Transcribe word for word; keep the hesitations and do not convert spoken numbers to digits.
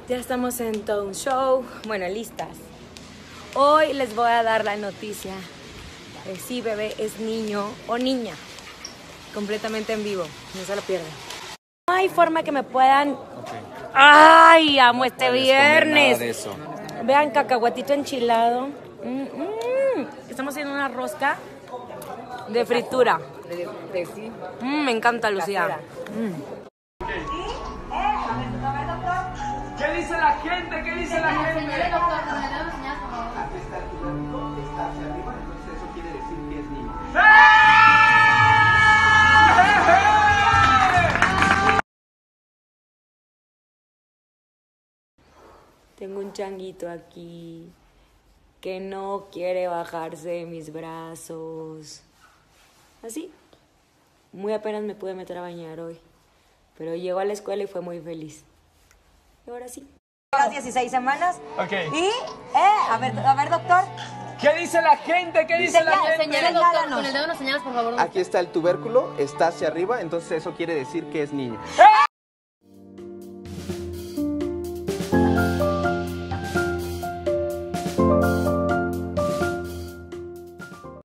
Ya estamos en todo un show. Bueno, listas. Hoy les voy a dar la noticia de si bebé es niño o niña. Completamente en vivo. No se lo pierdan. No hay forma que me puedan... Okay. ¡Ay! Amo este viernes. Nada de eso. Vean, cacahuatito enchilado. Mm, mm. Estamos haciendo una rosca de fritura. De, de sí. Mm, me encanta, Lucía. Mm. ¿Qué dice la gente? ¿Qué dice la gente? Señor doctor, ¿me lo enseñas, por favor? Aquí está el tuberculo, está hacia arriba, entonces eso quiere decir que es niño. Tengo un changuito aquí que no quiere bajarse de mis brazos. Así. Muy apenas me pude meter a bañar hoy. Pero llegó a la escuela y fue muy feliz. Y ahora sí. Las dieciséis semanas. Ok. Y, eh, a ver, a ver, doctor. ¿Qué dice la gente? ¿Qué dice la gente? Señala, doctor, con el dedo nos señalas, por favor. Aquí está el tubérculo, está hacia arriba, entonces eso quiere decir que es niño. ¡Eh!